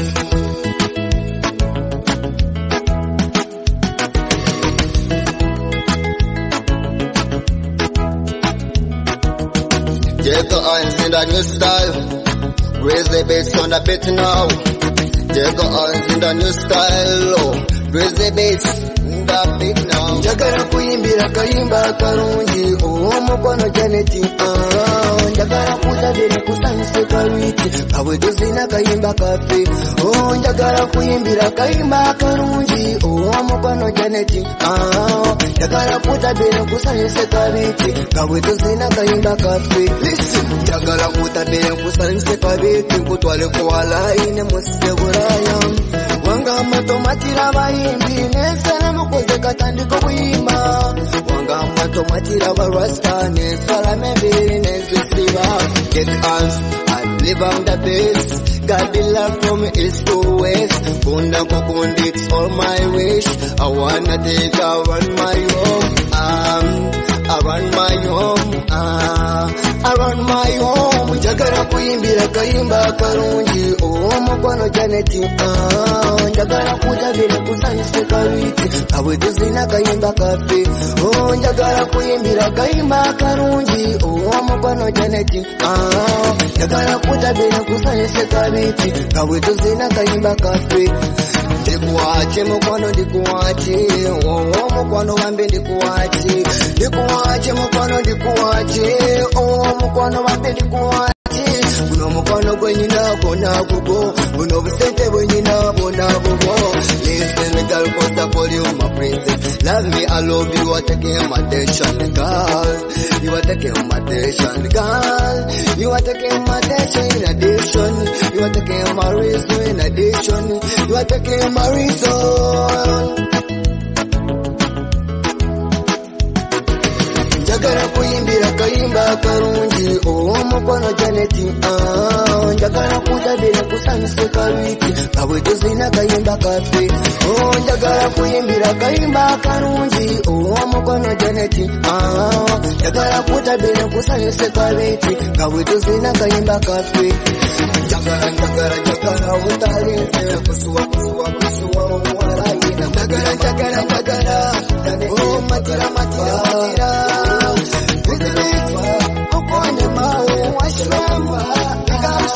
Take the hands in the new style. Raise the bass on the beat now. Take the hands in the new style. Oh. Raise the bass in the beat now. Njagala kuyimbira kayimba karungi. Oh, mukwano Janeti. Njagala kutabire kusanyuse kalwiti. Kawe tuzina kayimba kafe. Oh, njagala kuyimbira kayimba karungi. Oh, mukwano Janeti. Njagala kutabire kusanyuse kalwiti. Kawe tuzina kayimba kafe. Listen, njagala kutabire kusanyuse kalwiti. Nkutwale kuwala ine musike buraya. Wanga matomatira bayimbi. Nesana mukoze katandiko buyima. Wanga matomatira barasta. Nesala membiri nesisiba. Get us, I live on the base. Got the love from east to west. Kunda kukundi, it's all my wish. I wanna take around my home. Around my home. Around my home. Njagala kuyimbira kayimba karungi. Oh, mukwano Janeti. Njagala kutabire kusanyuse kalwiti. Kawe tuzina kayimba kafe. Oh, njagala kuyimbira kayimba karungi. Oh, mukwano Janeti. Njagala kutabire kusanyuse kalwiti. Kawe tuzina kayimba kafe. Ndikuwache mukwano ndikuwache. Oh, mukwano wambe ndikuwache. Ndikuwache mukwano ndikuwache. Oh, mukwano wambe ndikuwache. Buno mukwano gwenyina bona bugo. Buno busente bwenyina bona bugo. Listen girl, cause I call you my princess. Love me, I love you, you are taking my attention, girl. You are taking my attention, girl. You are taking my attention in addition. You are taking my reason in addition. You are taking my reason. Njagala kuyimbira kayimba karungi. Oh, mukwano Janeti. Njagala kutabire kusanyuse kalwiti. Kawe tuzina kayimba kafe. Oh, njagala kuyimbira kayimba karungi. Oh, mukwano Janeti. Njagala kutabire kusanyuse kalwiti. Kawe tuzina kayimba kafe. Njagala utalinze. Kusuwa waraina. Njagala. Oh, matira. This is it. Upon the mountain, wash your